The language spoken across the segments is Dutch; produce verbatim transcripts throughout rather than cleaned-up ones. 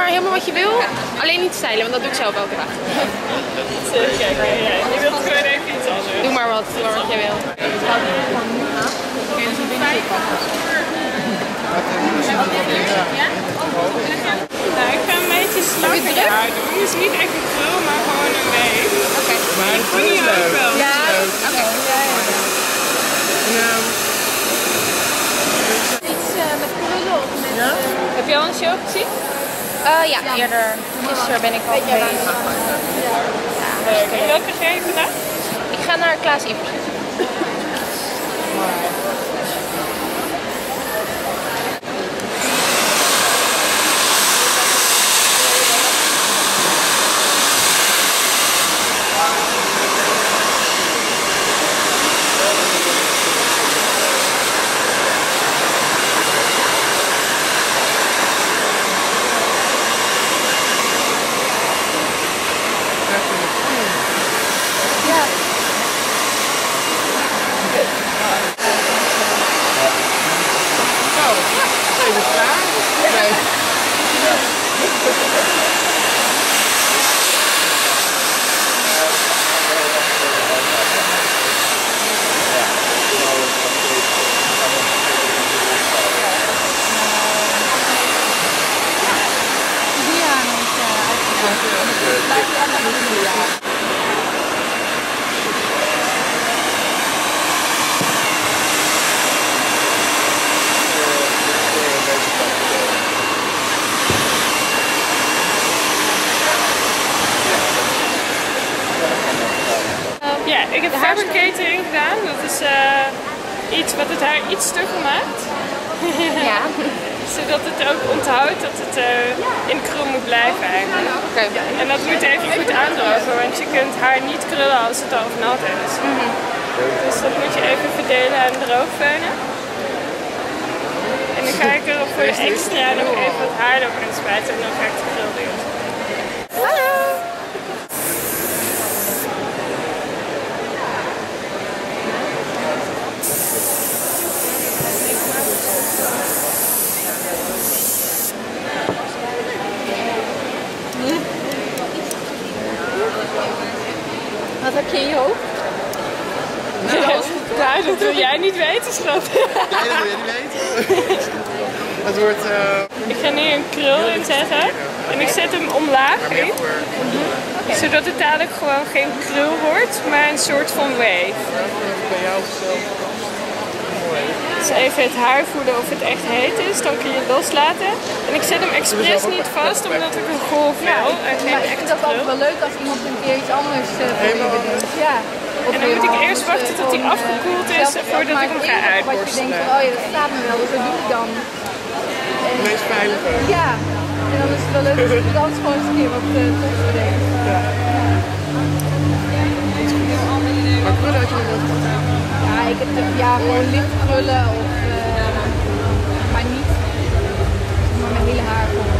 maar helemaal wat je wil. Alleen niet stylen, want dat doe ik zelf elke dag. Kijk, ja, je wilt gewoon even iets anders. Doe maar wat, doe maar wat jij wil. Nou, ik ga een beetje slanker haar doen. Dus niet echt een krul, maar gewoon een weef. Oké. Maar Ik vond die ook wel. Ja, oké. Iets uh, met krullen of met... Ja? Uh, Heb je al een show gezien? Uh, ja, eerder. Gisteren ben ik al geweest. Leuk. En welke ga je vandaag? Ik ga naar Klaas Ivers. Ja, ik heb fabricating gedaan. Dat is uh, iets wat het haar iets stugger maakt. Ja. Zodat het ook onthoudt dat het uh, in krul moet blijven eigenlijk. Oké. En dat moet even goed aandrogen, want je kunt haar niet krullen als het al vernat is. Mm-hmm. Dus dat moet je even verdelen en droogveunen. En dan ga ik er voor de extra nog even wat haar doorheen spuiten en dan ga ik de krul doen. Hallo! Wat heb je in je hoofd? Nou, dat wil jij niet weten, schat. Nee, dat wil je niet weten. Het wordt... Uh... Ik ga nu een krul inzetten en ik zet hem omlaag in. Okay. Zodat het dadelijk gewoon geen krul wordt, maar een soort van wave. Bij jou zelf. Mooi. Dus even het haar voelen of het echt heet is, dan kun je het loslaten. En ik zet hem expres niet vast omdat ik een golf wil en geen maar ik vind echte het ook altijd krul. wel leuk als iemand een keer iets anders uh, probeert. Ja. En dan moet ik eerst wachten tot hij afgekoeld is voordat ik hem ga uitborstelen. Wat je denkt van, oh ja, dat staat me wel, dus dat doe ik dan. Het meest veilige. Ja, en dan is het wel leuk als je dan gewoon eens een keer wat uh, tofs bedenkt. Ja. Maar krullen had je nog nooit gehad? Ja, ik heb de, ja, gewoon licht krullen of, uh, maar niet, maar mijn hele haar gewoon.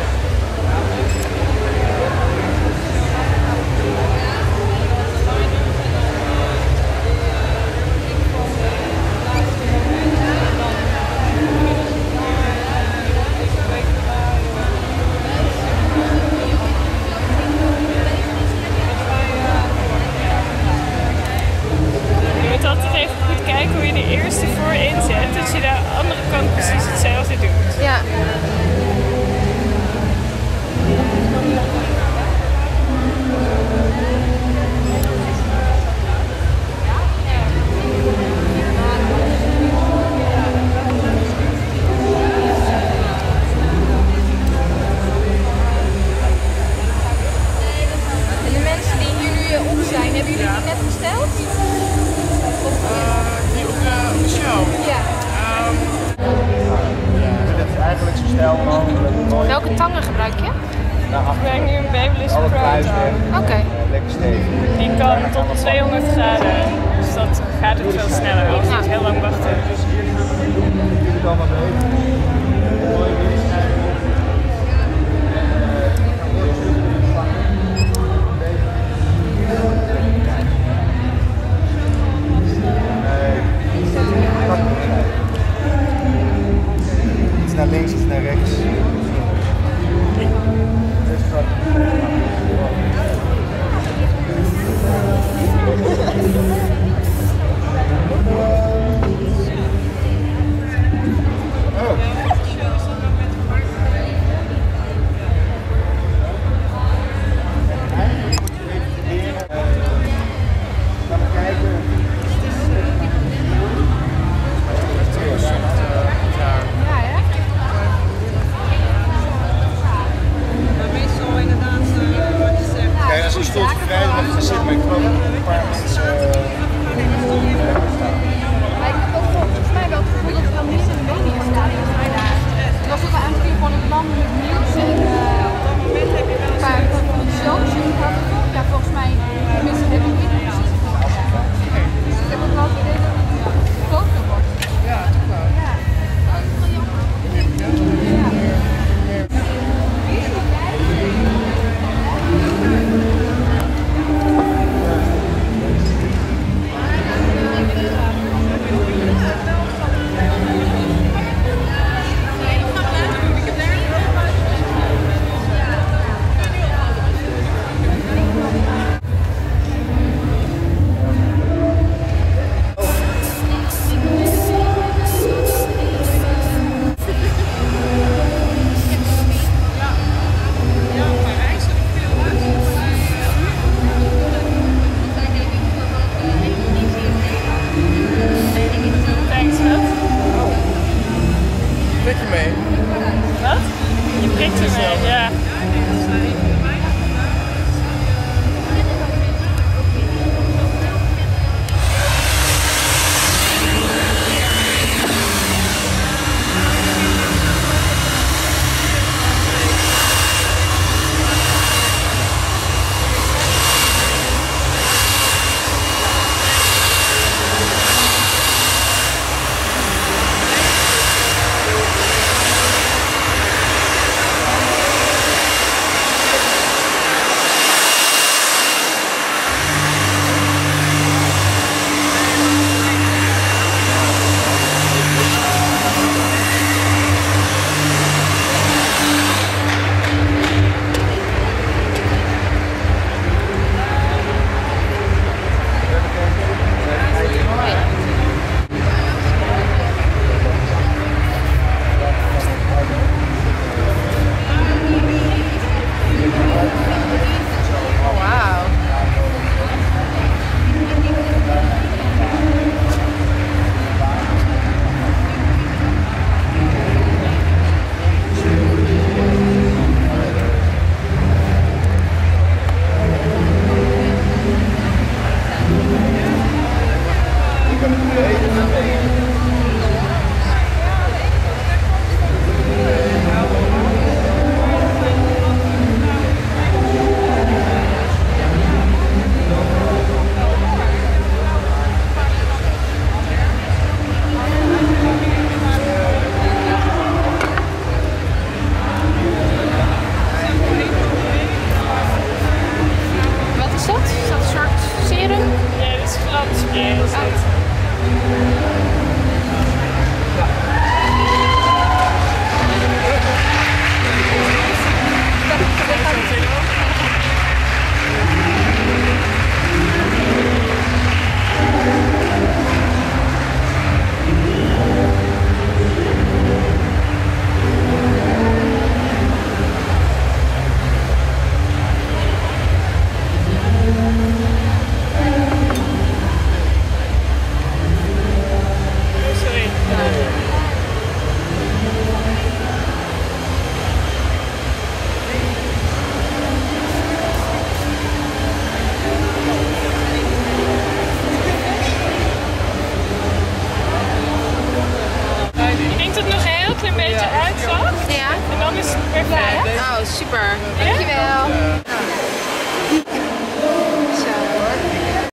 Je moet altijd even goed kijken hoe je de eerste voor inzet, dat je de andere kant precies hetzelfde doet. Ja. En de mensen die hier nu op zijn, hebben jullie die net gesteld? Of, Uh, die op de, op de show. ja. Um, dit is eigenlijk zo stijl mogelijk. Welke tangen gebruik je? Ik gebruik nu een Babyliss Pro tang. Oké. Lekker stevig. Die kan tot tweehonderd graden, dus dat gaat het veel sneller. Je hoeft niet heel lang wachten. Jullie het allemaal mee. Iets naar links, iets naar rechts. ermee, ja. Ja. En dan is het perfect. Oh, super. Dankjewel. Ja.